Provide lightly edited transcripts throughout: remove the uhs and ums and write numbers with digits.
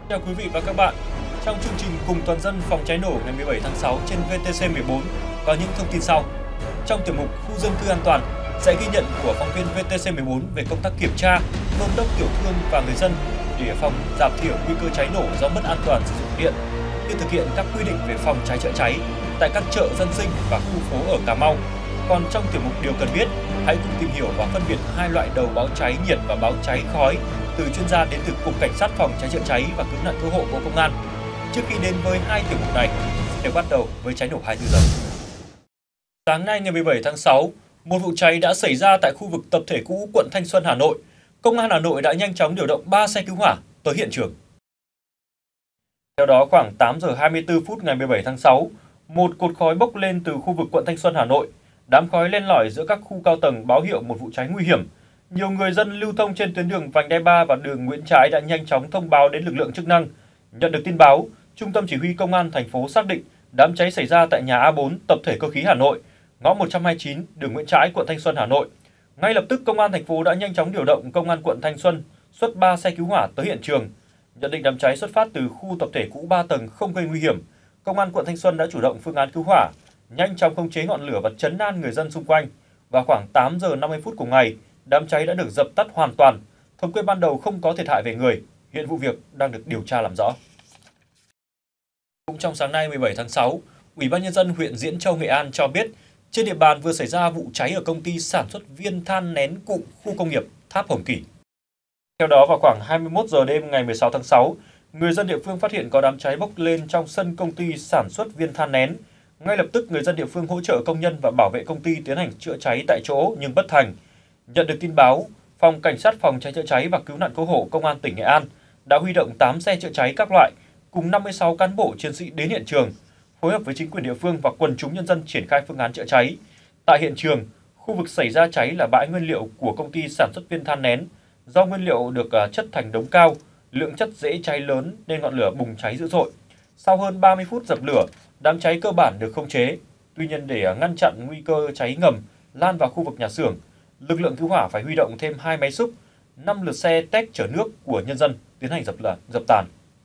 Chào quý vị và các bạn. Trong chương trình Cùng toàn dân phòng cháy nổ ngày 17 tháng 6 trên VTC 14 có những thông tin sau. Trong tiểu mục Khu dân cư an toàn sẽ ghi nhận của phóng viên VTC 14 về công tác kiểm tra, đôn đốc tiểu thương và người dân để phòng giảm thiểu nguy cơ cháy nổ do mất an toàn sử dụng điện, như thực hiện các quy định về phòng cháy chữa cháy tại các chợ dân sinh và khu phố ở Cà Mau. Còn trong tiểu mục Điều cần biết, hãy cùng tìm hiểu và phân biệt hai loại đầu báo cháy nhiệt và báo cháy khói từ chuyên gia đến từ Cục Cảnh sát phòng cháy chữa cháy và cứu nạn cứu hộ Bộ Công an. Trước khi đến với hai tiểu mục này, xin được bắt đầu với cháy nổ 24 giờ. Sáng nay ngày 17 tháng 6, một vụ cháy đã xảy ra tại khu vực tập thể cũ quận Thanh Xuân, Hà Nội. Công an Hà Nội đã nhanh chóng điều động 3 xe cứu hỏa tới hiện trường. Theo đó, khoảng 8 giờ 24 phút ngày 17 tháng 6, một cột khói bốc lên từ khu vực quận Thanh Xuân, Hà Nội. Đám khói len lỏi giữa các khu cao tầng báo hiệu một vụ cháy nguy hiểm. Nhiều người dân lưu thông trên tuyến đường Vành Đai 3 và đường Nguyễn Trãi đã nhanh chóng thông báo đến lực lượng chức năng. Nhận được tin báo, Trung tâm Chỉ huy Công an thành phố xác định đám cháy xảy ra tại nhà A4 tập thể cơ khí Hà Nội, ngõ 129 đường Nguyễn Trãi, quận Thanh Xuân, Hà Nội. Ngay lập tức, Công an thành phố đã nhanh chóng điều động Công an quận Thanh Xuân xuất 3 xe cứu hỏa tới hiện trường. Nhận định đám cháy xuất phát từ khu tập thể cũ 3 tầng không gây nguy hiểm, Công an quận Thanh Xuân đã chủ động phương án cứu hỏa, nhanh chóng khống chế ngọn lửa và trấn an người dân xung quanh. Và khoảng 8 giờ 50 phút cùng ngày, đám cháy đã được dập tắt hoàn toàn. Thống kê ban đầu không có thiệt hại về người, hiện vụ việc đang được điều tra làm rõ. Cũng trong sáng nay 17 tháng 6, Ủy ban nhân dân huyện Diễn Châu, Nghệ An cho biết trên địa bàn vừa xảy ra vụ cháy ở công ty sản xuất viên than nén cụm khu công nghiệp Tháp Hồng Kỳ. Theo đó, vào khoảng 21 giờ đêm ngày 16 tháng 6, người dân địa phương phát hiện có đám cháy bốc lên trong sân công ty sản xuất viên than nén. Ngay lập tức, người dân địa phương hỗ trợ công nhân và bảo vệ công ty tiến hành chữa cháy tại chỗ nhưng bất thành. Nhận được tin báo, Phòng Cảnh sát phòng cháy chữa cháy và cứu nạn cứu hộ Công an tỉnh Nghệ An đã huy động 8 xe chữa cháy các loại cùng 56 cán bộ chiến sĩ đến hiện trường, phối hợp với chính quyền địa phương và quần chúng nhân dân triển khai phương án chữa cháy. Tại hiện trường, khu vực xảy ra cháy là bãi nguyên liệu của công ty sản xuất viên than nén. Do nguyên liệu được chất thành đống cao, lượng chất dễ cháy lớn nên ngọn lửa bùng cháy dữ dội. Sau hơn 30 phút dập lửa, đám cháy cơ bản được khống chế. Tuy nhiên, để ngăn chặn nguy cơ cháy ngầm lan vào khu vực nhà xưởng, lực lượng cứu hỏa phải huy động thêm 2 máy xúc, 5 lượt xe téc chở nước của nhân dân tiến hành dập tàn.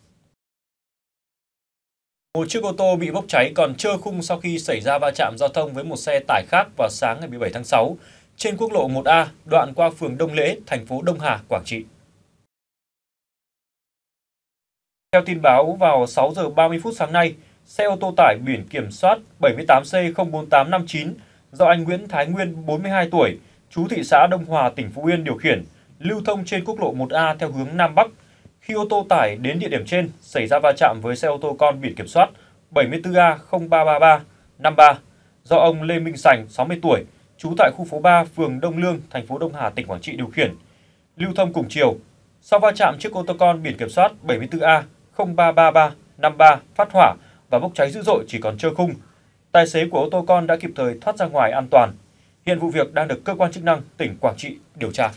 Một chiếc ô tô bị bốc cháy còn trơ khung sau khi xảy ra va chạm giao thông với một xe tải khác vào sáng ngày 17 tháng 6 trên quốc lộ 1A, đoạn qua phường Đông Lễ, thành phố Đông Hà, Quảng Trị. Theo tin báo, vào 6 giờ 30 phút sáng nay, xe ô tô tải biển kiểm soát 78C04859 do anh Nguyễn Thái Nguyên, 42 tuổi, trú thị xã Đông Hòa, tỉnh Phú Yên điều khiển, lưu thông trên quốc lộ 1A theo hướng Nam Bắc. Khi ô tô tải đến địa điểm trên, xảy ra va chạm với xe ô tô con biển kiểm soát 74A033353 do ông Lê Minh Sành, 60 tuổi, trú tại khu phố 3, phường Đông Lương, thành phố Đông Hà, tỉnh Quảng Trị điều khiển, lưu thông cùng chiều. Sau va chạm, chiếc ô tô con biển kiểm soát 74A033353 phát hỏa và bốc cháy dữ dội chỉ còn trơ khung. Tài xế của ô tô con đã kịp thời thoát ra ngoài an toàn. Hiện vụ việc đang được cơ quan chức năng tỉnh Quảng Trị điều tra.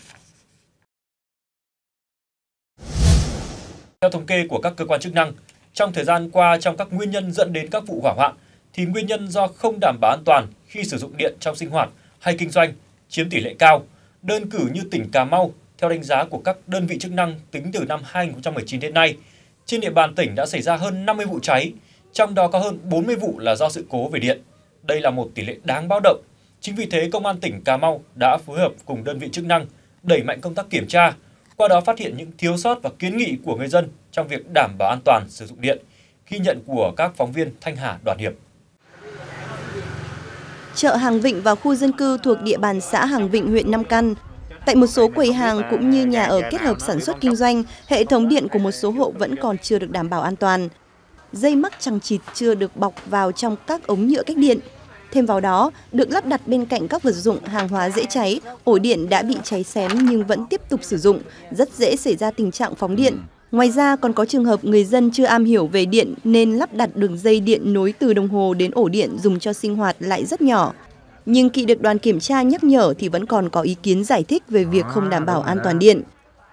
Theo thống kê của các cơ quan chức năng, trong thời gian qua trong các nguyên nhân dẫn đến các vụ hỏa hoạn thì nguyên nhân do không đảm bảo an toàn khi sử dụng điện trong sinh hoạt hay kinh doanh chiếm tỷ lệ cao. Đơn cử như tỉnh Cà Mau, theo đánh giá của các đơn vị chức năng tính từ năm 2019 đến nay, trên địa bàn tỉnh đã xảy ra hơn 50 vụ cháy, trong đó có hơn 40 vụ là do sự cố về điện. Đây là một tỷ lệ đáng báo động. Chính vì thế, Công an tỉnh Cà Mau đã phối hợp cùng đơn vị chức năng đẩy mạnh công tác kiểm tra, qua đó phát hiện những thiếu sót và kiến nghị của người dân trong việc đảm bảo an toàn sử dụng điện. Ghi nhận của các phóng viên Thanh Hà, Đoàn Hiệp. Chợ Hàng Vịnh và khu dân cư thuộc địa bàn xã Hàng Vịnh, huyện Nam Căn. Tại một số quầy hàng cũng như nhà ở kết hợp sản xuất kinh doanh, hệ thống điện của một số hộ vẫn còn chưa được đảm bảo an toàn. Dây mắc chằng chịt chưa được bọc vào trong các ống nhựa cách điện. Thêm vào đó, được lắp đặt bên cạnh các vật dụng hàng hóa dễ cháy, ổ điện đã bị cháy xém nhưng vẫn tiếp tục sử dụng, rất dễ xảy ra tình trạng phóng điện. Ngoài ra còn có trường hợp người dân chưa am hiểu về điện nên lắp đặt đường dây điện nối từ đồng hồ đến ổ điện dùng cho sinh hoạt lại rất nhỏ. Nhưng khi được đoàn kiểm tra nhắc nhở thì vẫn còn có ý kiến giải thích về việc không đảm bảo an toàn điện.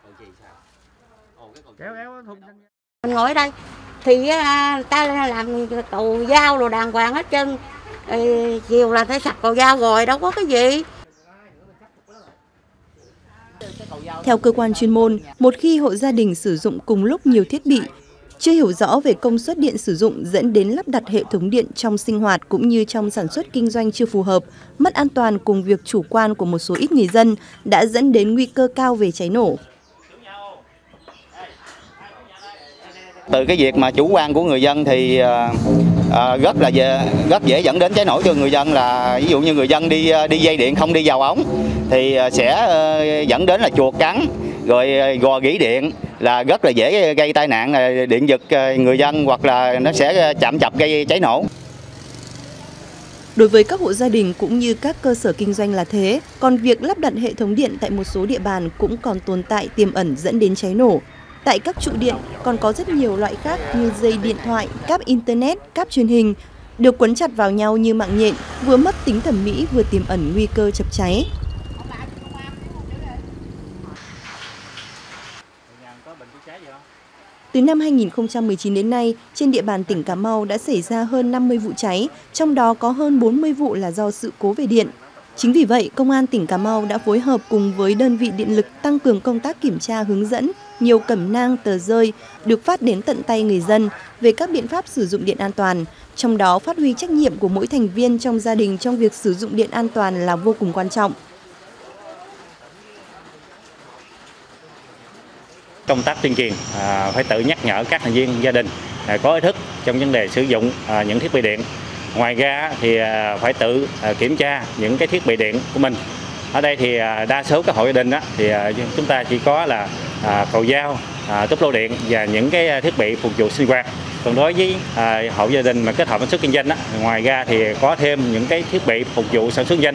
Mình ngồi ở đây thì ta làm cầu dao rồi đàng hoàng hết trơn. Chiều là phải sạch cầu dao rồi, đâu có cái gì. Theo cơ quan chuyên môn, một khi hộ gia đình sử dụng cùng lúc nhiều thiết bị, chưa hiểu rõ về công suất điện sử dụng dẫn đến lắp đặt hệ thống điện trong sinh hoạt cũng như trong sản xuất kinh doanh chưa phù hợp, mất an toàn cùng việc chủ quan của một số ít người dân đã dẫn đến nguy cơ cao về cháy nổ. Từ cái việc mà chủ quan của người dân thì rất dễ dẫn đến cháy nổ cho người dân, là ví dụ như người dân đi dây điện không đi vào ống thì sẽ dẫn đến là chuột cắn, rồi gò rỉ điện là rất là dễ gây tai nạn, điện giật người dân hoặc là nó sẽ chạm chập gây cháy nổ. Đối với các hộ gia đình cũng như các cơ sở kinh doanh là thế, còn việc lắp đặt hệ thống điện tại một số địa bàn cũng còn tồn tại tiềm ẩn dẫn đến cháy nổ. Tại các trụ điện còn có rất nhiều loại khác như dây điện thoại, cáp internet, cáp truyền hình được quấn chặt vào nhau như mạng nhện, vừa mất tính thẩm mỹ vừa tiềm ẩn nguy cơ chập cháy. Từ năm 2019 đến nay, trên địa bàn tỉnh Cà Mau đã xảy ra hơn 50 vụ cháy, trong đó có hơn 40 vụ là do sự cố về điện. Chính vì vậy, Công an tỉnh Cà Mau đã phối hợp cùng với đơn vị điện lực tăng cường công tác kiểm tra hướng dẫn, nhiều cẩm nang tờ rơi được phát đến tận tay người dân về các biện pháp sử dụng điện an toàn. Trong đó, phát huy trách nhiệm của mỗi thành viên trong gia đình trong việc sử dụng điện an toàn là vô cùng quan trọng. Công tác tuyên truyền phải tự nhắc nhở các thành viên gia đình có ý thức trong vấn đề sử dụng những thiết bị điện. Ngoài ra thì phải tự kiểm tra những cái thiết bị điện của mình. Ở đây thì đa số các hộ gia đình thì chúng ta chỉ có là cầu dao, túp lô điện và những cái thiết bị phục vụ sinh hoạt. Còn đối với hộ gia đình mà kết hợp sản xuất kinh doanh ngoài ra thì có thêm những cái thiết bị phục vụ sản xuất kinh doanh.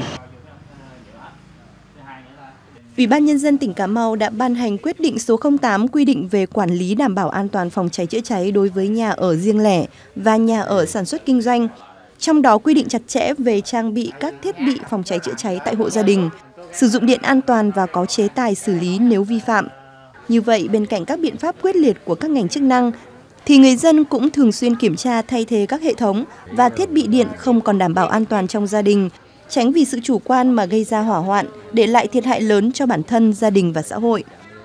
Ủy ban Nhân dân tỉnh Cà Mau đã ban hành quyết định số 08 quy định về quản lý đảm bảo an toàn phòng cháy chữa cháy đối với nhà ở riêng lẻ và nhà ở sản xuất kinh doanh. Trong đó quy định chặt chẽ về trang bị các thiết bị phòng cháy chữa cháy tại hộ gia đình, sử dụng điện an toàn và có chế tài xử lý nếu vi phạm. Như vậy, bên cạnh các biện pháp quyết liệt của các ngành chức năng, thì người dân cũng thường xuyên kiểm tra thay thế các hệ thống và thiết bị điện không còn đảm bảo an toàn trong gia đình, tránh vì sự chủ quan mà gây ra hỏa hoạn, để lại thiệt hại lớn cho bản thân, gia đình và xã hội.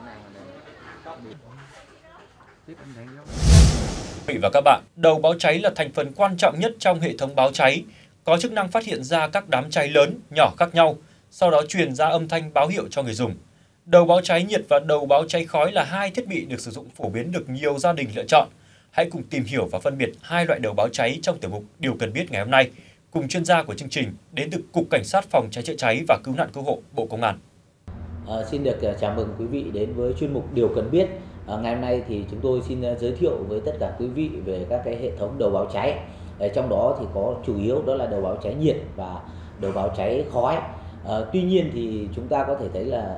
Quý vị và các bạn, đầu báo cháy là thành phần quan trọng nhất trong hệ thống báo cháy, có chức năng phát hiện ra các đám cháy lớn, nhỏ khác nhau, sau đó truyền ra âm thanh báo hiệu cho người dùng. Đầu báo cháy nhiệt và đầu báo cháy khói là hai thiết bị được sử dụng phổ biến được nhiều gia đình lựa chọn. Hãy cùng tìm hiểu và phân biệt hai loại đầu báo cháy trong tiểu mục Điều cần biết ngày hôm nay, cùng chuyên gia của chương trình đến từ Cục Cảnh sát Phòng cháy chữa cháy và Cứu nạn Cứu hộ, Bộ Công an. Xin được chào mừng quý vị đến với chuyên mục Điều cần biết. Ngày hôm nay thì chúng tôi xin giới thiệu với tất cả quý vị về các cái hệ thống đầu báo cháy. Trong đó thì có chủ yếu đó là đầu báo cháy nhiệt và đầu báo cháy khói. Tuy nhiên thì chúng ta có thể thấy là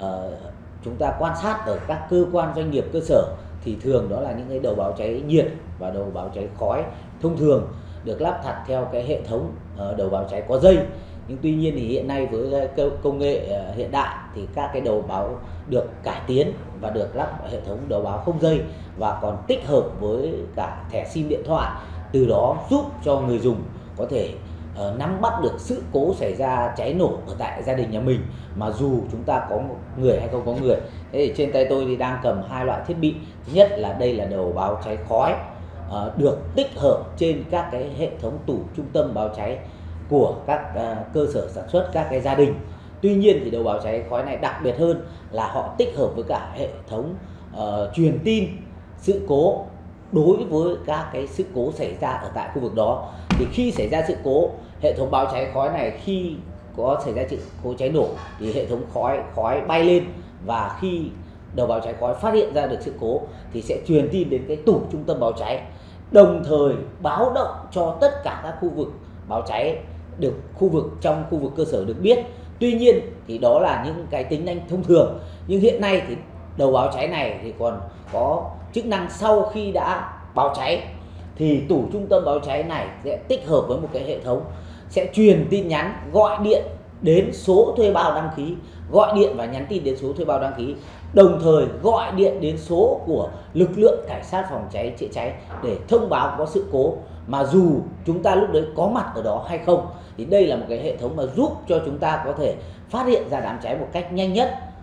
chúng ta quan sát ở các cơ quan doanh nghiệp cơ sở thì thường đó là những cái đầu báo cháy nhiệt và đầu báo cháy khói thông thường được lắp đặt theo cái hệ thống đầu báo cháy có dây. Nhưng tuy nhiên thì hiện nay với công nghệ hiện đại thì các cái đầu báo được cải tiến và được lắp hệ thống đầu báo không dây và còn tích hợp với cả thẻ sim điện thoại, từ đó giúp cho người dùng có thể nắm bắt được sự cố xảy ra cháy nổ ở tại gia đình nhà mình mà dù chúng ta có một người hay không có người. Thế thì trên tay tôi thì đang cầm hai loại thiết bị. Thứ nhất là đây là đầu báo cháy khói được tích hợp trên các cái hệ thống tủ trung tâm báo cháy của các cơ sở sản xuất, các cái gia đình. Tuy nhiên thì đầu báo cháy khói này đặc biệt hơn là họ tích hợp với cả hệ thống truyền tin sự cố đối với các cái sự cố xảy ra ở tại khu vực đó. Thì khi xảy ra sự cố, hệ thống báo cháy khói này khi có xảy ra sự cố cháy nổ thì hệ thống khói bay lên, và khi đầu báo cháy khói phát hiện ra được sự cố thì sẽ truyền tin đến cái tủ trung tâm báo cháy, đồng thời báo động cho tất cả các khu vực báo cháy được trong khu vực cơ sở được biết. Tuy nhiên thì đó là những cái tính năng thông thường, nhưng hiện nay thì đầu báo cháy này thì còn có chức năng sau khi đã báo cháy thì tủ trung tâm báo cháy này sẽ tích hợp với một cái hệ thống sẽ truyền tin nhắn, gọi điện đến số thuê bao đăng ký, gọi điện và nhắn tin đến số thuê bao đăng ký, đồng thời gọi điện đến số của lực lượng cảnh sát phòng cháy chữa cháy để thông báo có sự cố mà dù chúng ta lúc đấy có mặt ở đó hay không. Thì đây là một cái hệ thống mà giúp cho chúng ta có thể phát hiện ra đám cháy một cách nhanh nhất,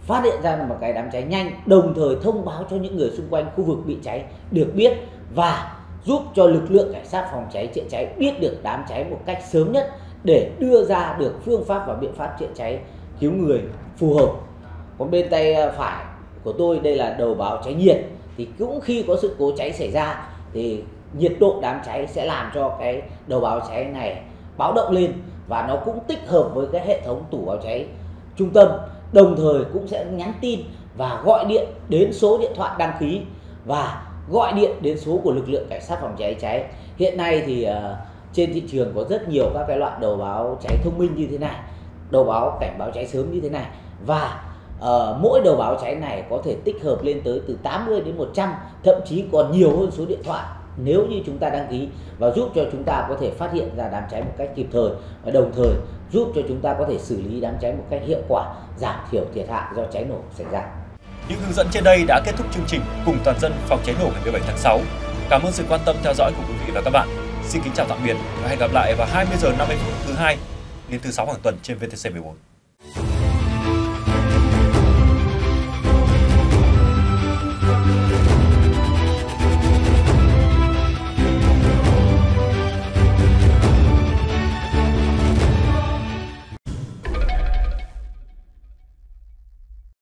phát hiện ra một cái đám cháy nhanh, đồng thời thông báo cho những người xung quanh khu vực bị cháy được biết và giúp cho lực lượng cảnh sát phòng cháy chữa cháy biết được đám cháy một cách sớm nhất để đưa ra được phương pháp và biện pháp chữa cháy cứu người phù hợp. Còn bên tay phải của tôi đây là đầu báo cháy nhiệt, thì cũng khi có sự cố cháy xảy ra thì nhiệt độ đám cháy sẽ làm cho cái đầu báo cháy này báo động lên và nó cũng tích hợp với cái hệ thống tủ báo cháy trung tâm, đồng thời cũng sẽ nhắn tin và gọi điện đến số điện thoại đăng ký và gọi điện đến số của lực lượng cảnh sát phòng cháy cháy. Hiện nay thì trên thị trường có rất nhiều các cái loại đầu báo cháy thông minh như thế này, đầu báo cảnh báo cháy sớm như thế này, và mỗi đầu báo cháy này có thể tích hợp lên tới từ 80 đến 100, thậm chí còn nhiều hơn số điện thoại nếu như chúng ta đăng ký, và giúp cho chúng ta có thể phát hiện ra đám cháy một cách kịp thời và đồng thời giúp cho chúng ta có thể xử lý đám cháy một cách hiệu quả, giảm thiểu thiệt hại do cháy nổ xảy ra. Những hướng dẫn trên đây đã kết thúc chương trình Cùng toàn dân phòng cháy nổ ngày 17 tháng 6. Cảm ơn sự quan tâm theo dõi của quý vị và các bạn. Xin kính chào tạm biệt và hẹn gặp lại vào 20 giờ 50 phút thứ hai đến thứ 6 hàng tuần trên VTC 14.